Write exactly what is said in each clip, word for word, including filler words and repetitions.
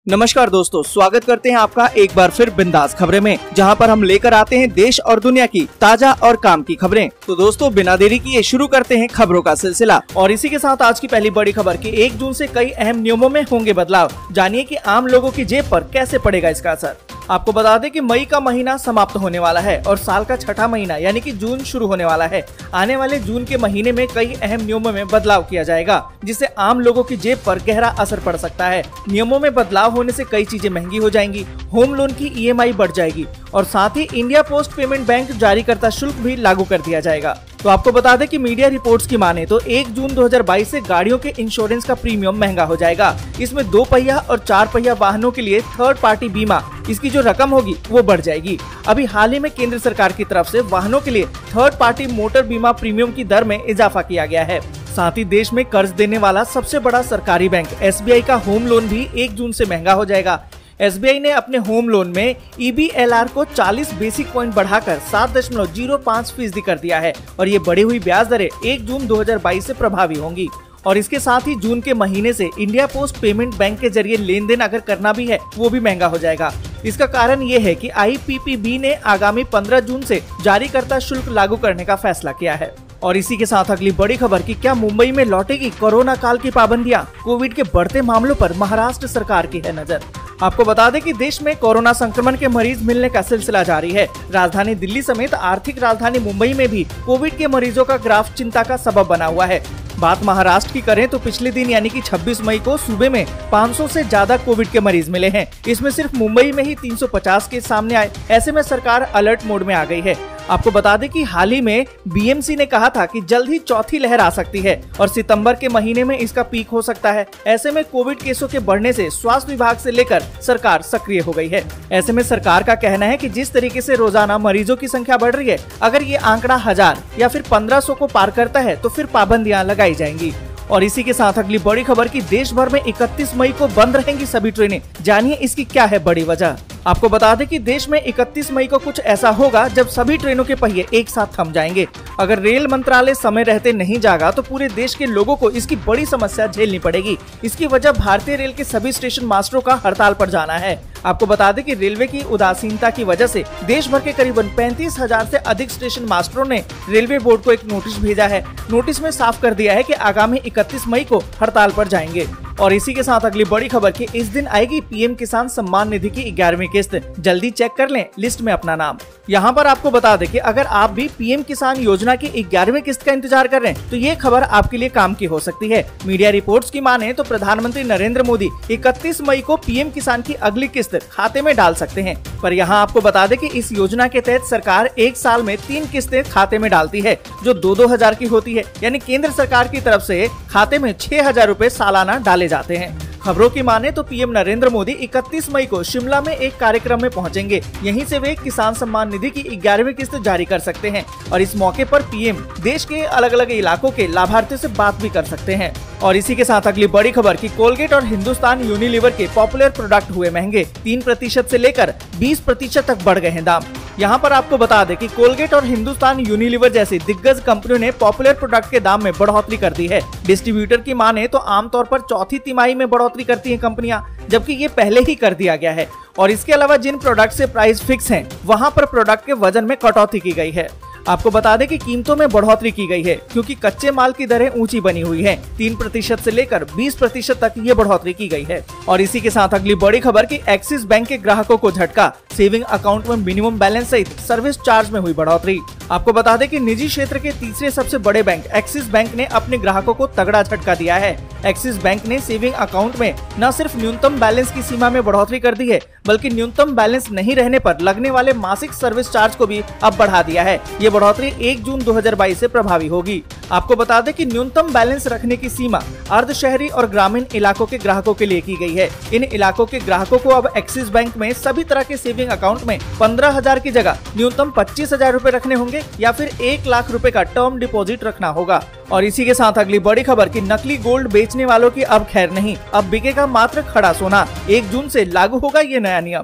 नमस्कार दोस्तों, स्वागत करते हैं आपका एक बार फिर बिंदास खबरें में, जहां पर हम लेकर आते हैं देश और दुनिया की ताजा और काम की खबरें। तो दोस्तों, बिना देरी किए शुरू करते हैं खबरों का सिलसिला। और इसी के साथ आज की पहली बड़ी खबर कि एक जून से कई अहम नियमों में होंगे बदलाव। जानिए कि आम लोगों की जेब पर कैसे पड़ेगा इसका असर। आपको बता दें कि मई का महीना समाप्त होने वाला है और साल का छठा महीना यानी कि जून शुरू होने वाला है। आने वाले जून के महीने में कई अहम नियमों में बदलाव किया जाएगा, जिससे आम लोगों की जेब पर गहरा असर पड़ सकता है। नियमों में बदलाव होने से कई चीजें महंगी हो जाएंगी, होम लोन की ई एम आई बढ़ जाएगी और साथ ही इंडिया पोस्ट पेमेंट बैंक जारी करता शुल्क भी लागू कर दिया जाएगा। तो आपको बता दें कि मीडिया रिपोर्ट्स की माने तो एक जून दो हज़ार बाईस से गाड़ियों के इंश्योरेंस का प्रीमियम महंगा हो जाएगा। इसमें दो पहिया और चार पहिया वाहनों के लिए थर्ड पार्टी बीमा, इसकी जो रकम होगी वो बढ़ जाएगी। अभी हाल ही में केंद्र सरकार की तरफ से वाहनों के लिए थर्ड पार्टी मोटर बीमा प्रीमियम की दर में इजाफा किया गया है। साथ ही देश में कर्ज देने वाला सबसे बड़ा सरकारी बैंक एस बी आई का होम लोन भी एक जून से महंगा हो जाएगा। एस बी आई ने अपने होम लोन में ई बी एल आर को चालीस बेसिक पॉइंट बढ़ाकर सात दशमलव जीरो पाँच फीसदी कर दिया है और ये बढ़ी हुई ब्याज दरें एक जून दो हज़ार बाईस से प्रभावी होंगी। और इसके साथ ही जून के महीने से इंडिया पोस्ट पेमेंट बैंक के जरिए लेन देन अगर करना भी है वो भी महंगा हो जाएगा। इसका कारण ये है कि आई पी पी बी ने आगामी पंद्रह जून से जारी करता शुल्क लागू करने का फैसला किया है। और इसी के साथ अगली बड़ी खबर कि क्या मुंबई में लौटेगी कोरोना काल की पाबंदियां। कोविड के बढ़ते मामलों पर महाराष्ट्र सरकार की है नजर। आपको बता दें कि देश में कोरोना संक्रमण के मरीज मिलने का सिलसिला जारी है। राजधानी दिल्ली समेत आर्थिक राजधानी मुंबई में भी कोविड के मरीजों का ग्राफ चिंता का सबब बना हुआ है। बात महाराष्ट्र की करें तो पिछले दिन यानी कि छब्बीस मई को सूबे में पाँच सौ से ज्यादा कोविड के मरीज मिले हैं। इसमें सिर्फ मुंबई में ही तीन सौ पचास केस सामने आए। ऐसे में सरकार अलर्ट मोड में आ गई है। आपको बता दें कि हाल ही में बी एम सी ने कहा था कि जल्द ही चौथी लहर आ सकती है और सितंबर के महीने में इसका पीक हो सकता है। ऐसे में कोविड केसों के बढ़ने से स्वास्थ्य विभाग से लेकर सरकार सक्रिय हो गई है। ऐसे में सरकार का कहना है कि जिस तरीके से रोजाना मरीजों की संख्या बढ़ रही है, अगर ये आंकड़ा हजार या फिर पंद्रह सौ को पार करता है तो फिर पाबंदियां लगाई जाएंगी। और इसी के साथ अगली बड़ी खबर कि देश भर में इकतीस मई को बंद रहेंगी सभी ट्रेनें। जानिए इसकी क्या है बड़ी वजह। आपको बता दें कि देश में इकतीस मई को कुछ ऐसा होगा जब सभी ट्रेनों के पहिए एक साथ थम जाएंगे। अगर रेल मंत्रालय समय रहते नहीं जागा तो पूरे देश के लोगों को इसकी बड़ी समस्या झेलनी पड़ेगी। इसकी वजह भारतीय रेल के सभी स्टेशन मास्टरों का हड़ताल पर जाना है। आपको बता दें कि रेलवे की उदासीनता की वजह से देश भर के करीबन पैंतीस हजार से अधिक स्टेशन मास्टरों ने रेलवे बोर्ड को एक नोटिस भेजा है। नोटिस में साफ कर दिया है कि आगामी इकतीस मई को हड़ताल पर जाएंगे। और इसी के साथ अगली बड़ी खबर कि इस दिन आएगी पी एम किसान सम्मान निधि की ग्यारहवीं किस्त। जल्दी चेक कर लें लिस्ट में अपना नाम। यहाँ पर आपको बता दें कि अगर आप भी पी एम किसान योजना की ग्यारहवीं किस्त का इंतजार कर रहे हैं तो ये खबर आपके लिए काम की हो सकती है। मीडिया रिपोर्ट्स की माने तो प्रधानमंत्री नरेंद्र मोदी इकतीस मई को पी एम किसान की अगली किस्त खाते में डाल सकते हैं। पर यहाँ आपको बता दें कि इस योजना के तहत सरकार एक साल में तीन किस्तें खाते में डालती है, जो दो दो हजार की होती है। यानी केंद्र सरकार की तरफ से खाते में छह हजार रूपए सालाना डाले जाते हैं। खबरों की माने तो पी एम नरेंद्र मोदी इकतीस मई को शिमला में एक कार्यक्रम में पहुंचेंगे। यहीं से वे किसान सम्मान निधि की ग्यारहवीं किस्त जारी कर सकते हैं और इस मौके पर पी एम देश के अलग अलग इलाकों के लाभार्थियों से बात भी कर सकते हैं। और इसी के साथ अगली बड़ी खबर कि कोलगेट और हिंदुस्तान यूनिलीवर के पॉपुलर प्रोडक्ट हुए महंगे। तीन प्रतिशत से लेकर बीस प्रतिशत तक बढ़ गए हैं दाम। यहाँ पर आपको बता दें कि कोलगेट और हिंदुस्तान यूनिलीवर जैसी दिग्गज कंपनियों ने पॉपुलर प्रोडक्ट के दाम में बढ़ोतरी कर दी है। डिस्ट्रीब्यूटर की माने तो आमतौर पर चौथी तिमाही में बढ़ोतरी करती हैं कंपनियां, जबकि ये पहले ही कर दिया गया है। और इसके अलावा जिन प्रोडक्ट से प्राइस फिक्स हैं, वहाँ पर प्रोडक्ट के वजन में कटौती की गई है। आपको बता दें कि कीमतों में बढ़ोतरी की गई है क्योंकि कच्चे माल की दरें ऊंची बनी हुई हैं। तीन प्रतिशत से लेकर बीस प्रतिशत तक ये बढ़ोतरी की गई है। और इसी के साथ अगली बड़ी खबर कि एक्सिस बैंक के ग्राहकों को झटका। सेविंग अकाउंट में मिनिमम बैलेंस सहित सर्विस चार्ज में हुई बढ़ोतरी। आपको बता दें कि निजी क्षेत्र के तीसरे सबसे बड़े बैंक एक्सिस बैंक ने अपने ग्राहकों को तगड़ा झटका दिया है। एक्सिस बैंक ने सेविंग अकाउंट में न सिर्फ न्यूनतम बैलेंस की सीमा में बढ़ोतरी कर दी है, बल्कि न्यूनतम बैलेंस नहीं रहने पर लगने वाले मासिक सर्विस चार्ज को भी अब बढ़ा दिया है। ये बढ़ोतरी एक जून दो हज़ार बाईस से प्रभावी होगी। आपको बता दें कि न्यूनतम बैलेंस रखने की सीमा अर्ध शहरी और ग्रामीण इलाकों के ग्राहकों के लिए की गई है। इन इलाकों के ग्राहकों को अब एक्सिस बैंक में सभी तरह के सेविंग अकाउंट में पंद्रह हजार की जगह न्यूनतम पच्चीस हजार रूपए रखने होंगे या फिर एक लाख रुपए का टर्म डिपॉजिट रखना होगा। और इसी के साथ अगली बड़ी खबर कि नकली गोल्ड बेचने वालों की अब खैर नहीं, अब बिकेगा मात्र खड़ा सोना। एक जून से लागू होगा ये नया नियम।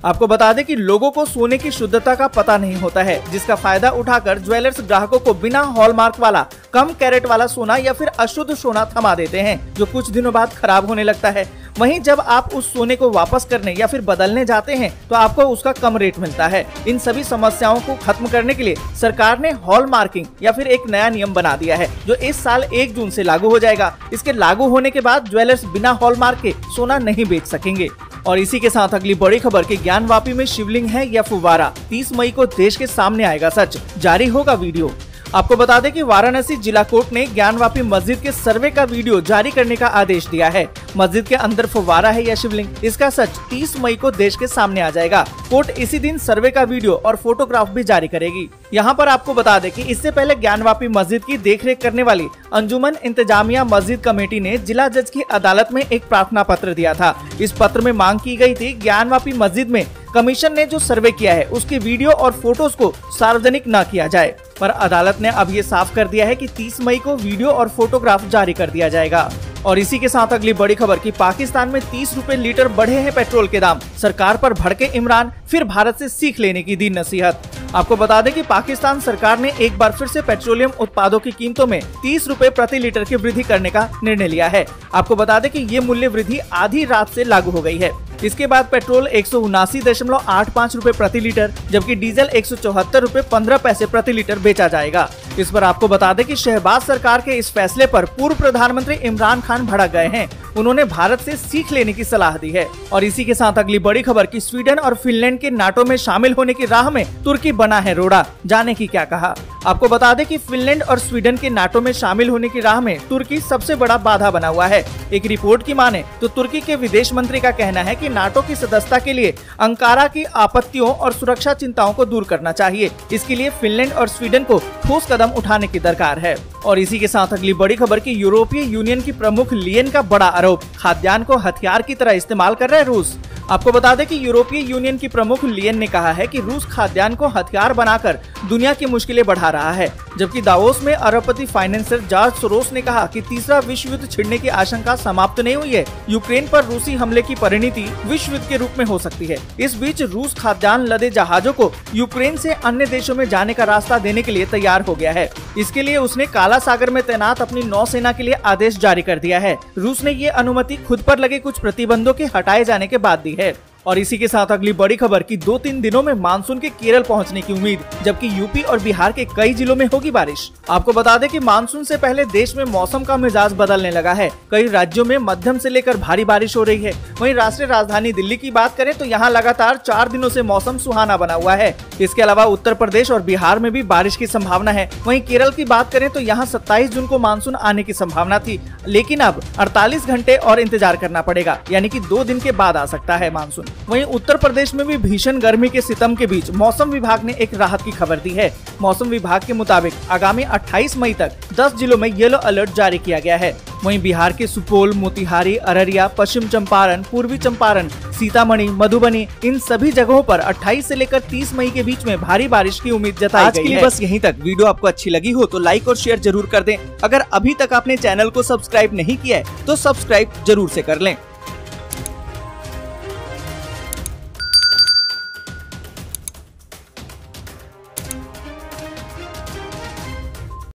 आपको बता दें कि लोगों को सोने की शुद्धता का पता नहीं होता है, जिसका फायदा उठाकर ज्वेलर्स ग्राहकों को बिना हॉलमार्क वाला, कम कैरेट वाला सोना या फिर अशुद्ध सोना थमा देते हैं, जो कुछ दिनों बाद खराब होने लगता है। वहीं जब आप उस सोने को वापस करने या फिर बदलने जाते हैं तो आपको उसका कम रेट मिलता है। इन सभी समस्याओं को खत्म करने के लिए सरकार ने हॉल मार्किंग या फिर एक नया नियम बना दिया है, जो इस साल एक जून से लागू हो जाएगा। इसके लागू होने के बाद ज्वेलर्स बिना हॉल मार्क के सोना नहीं बेच सकेंगे। और इसी के साथ अगली बड़ी खबर कि ज्ञानवापी में शिवलिंग है या फुव्वारा, तीस मई को देश के सामने आएगा सच, जारी होगा वीडियो। आपको बता दें कि वाराणसी जिला कोर्ट ने ज्ञानवापी मस्जिद के सर्वे का वीडियो जारी करने का आदेश दिया है। मस्जिद के अंदर फुव्वारा है या शिवलिंग, इसका सच तीस मई को देश के सामने आ जाएगा। कोर्ट इसी दिन सर्वे का वीडियो और फोटोग्राफ भी जारी करेगी। यहाँ पर आपको बता दें कि इससे पहले ज्ञानवापी मस्जिद की देखरेख करने वाली अंजुमन इंतजामिया मस्जिद कमेटी ने जिला जज की अदालत में एक प्रार्थना पत्र दिया था। इस पत्र में मांग की गई थी ज्ञानवापी मस्जिद में कमीशन ने जो सर्वे किया है उसके वीडियो और फोटोज को सार्वजनिक न किया जाए, पर अदालत ने अब ये साफ कर दिया है कि तीस मई को वीडियो और फोटोग्राफ जारी कर दिया जाएगा। और इसी के साथ अगली बड़ी खबर कि पाकिस्तान में तीस रुपए लीटर बढ़े हैं पेट्रोल के दाम, सरकार पर भड़के इमरान, फिर भारत से सीख लेने की दी नसीहत। आपको बता दें कि पाकिस्तान सरकार ने एक बार फिर से पेट्रोलियम उत्पादों की कीमतों में तीस रुपए प्रति लीटर की वृद्धि करने का निर्णय लिया है। आपको बता दें कि ये मूल्य वृद्धि आधी रात से लागू हो गई है। इसके बाद पेट्रोल एक सौ उनासी दशमलव आठ पाँच रूपए प्रति लीटर, जबकि डीजल एक सौ चौहत्तर रूपए पंद्रह पैसे प्रति लीटर बेचा जाएगा। इस पर आपको बता दें कि शहबाज सरकार के इस फैसले पर पूर्व प्रधानमंत्री इमरान खान भड़क गए हैं। उन्होंने भारत से सीख लेने की सलाह दी है। और इसी के साथ अगली बड़ी खबर कि स्वीडन और फिनलैंड के नाटो में शामिल होने की राह में तुर्की बना है रोड़ा, जाने की क्या कहा। आपको बता दें कि फिनलैंड और स्वीडन के नाटो में शामिल होने की राह में तुर्की सबसे बड़ा बाधा बना हुआ है। एक रिपोर्ट की माने तो तुर्की के विदेश मंत्री का कहना है कि नाटो की सदस्यता के लिए अंकारा की आपत्तियों और सुरक्षा चिंताओं को दूर करना चाहिए। इसके लिए फिनलैंड और स्वीडन को ठोस कदम उठाने की दरकार है। और इसी के साथ अगली बड़ी खबर की यूरोपीय यूनियन की प्रमुख लियन का बड़ा आरोप, खाद्यान्न को हथियार की तरह इस्तेमाल कर रहा है रूस। आपको बता दें कि यूरोपीय यूनियन की प्रमुख लियन ने कहा है कि रूस खाद्यान्न को हथियार बनाकर दुनिया की मुश्किलें बढ़ा रहा है, जबकि दावोस में अरबपति फाइनेंसर जॉर्ज सोरोस ने कहा कि तीसरा विश्व युद्ध छिड़ने की आशंका समाप्त नहीं हुई है। यूक्रेन पर रूसी हमले की परिणति विश्व युद्ध के रूप में हो सकती है। इस बीच रूस खाद्यान्न लदे जहाजों को यूक्रेन से अन्य देशों में जाने का रास्ता देने के लिए तैयार हो गया है। इसके लिए उसने काला सागर में तैनात अपनी नौसेना के लिए आदेश जारी कर दिया है। रूस ने ये अनुमति खुद पर लगे कुछ प्रतिबंधों के हटाए जाने के बाद दी है। और इसी के साथ अगली बड़ी खबर कि दो तीन दिनों में मानसून के केरल पहुंचने की उम्मीद, जबकि यूपी और बिहार के कई जिलों में होगी बारिश। आपको बता दें कि मानसून से पहले देश में मौसम का मिजाज बदलने लगा है। कई राज्यों में मध्यम से लेकर भारी बारिश हो रही है। वहीं राष्ट्रीय राजधानी दिल्ली की बात करें तो यहाँ लगातार चार दिनों से मौसम सुहाना बना हुआ है। इसके अलावा उत्तर प्रदेश और बिहार में भी बारिश की संभावना है। वहीं केरल की बात करें तो यहाँ सत्ताईस जून को मानसून आने की संभावना थी, लेकिन अब अड़तालीस घंटे और इंतजार करना पड़ेगा, यानी कि दो दिन के बाद आ सकता है मानसून। वहीं उत्तर प्रदेश में भी भीषण गर्मी के सितम के बीच मौसम विभाग ने एक राहत की खबर दी है। मौसम विभाग के मुताबिक आगामी अट्ठाईस मई तक दस जिलों में येलो अलर्ट जारी किया गया है। वहीं बिहार के सुपौल, मोतिहारी, अररिया, पश्चिम चंपारण, पूर्वी चंपारण, सीतामढ़ी, मधुबनी, इन सभी जगहों पर अट्ठाईस से लेकर तीस मई के बीच में भारी बारिश की उम्मीद जताई गई है। आज के लिए बस यहीं तक। वीडियो आपको अच्छी लगी हो तो लाइक और शेयर जरूर कर दें। अगर अभी तक आपने चैनल को सब्सक्राइब नहीं किया है तो सब्सक्राइब जरूर से कर लें।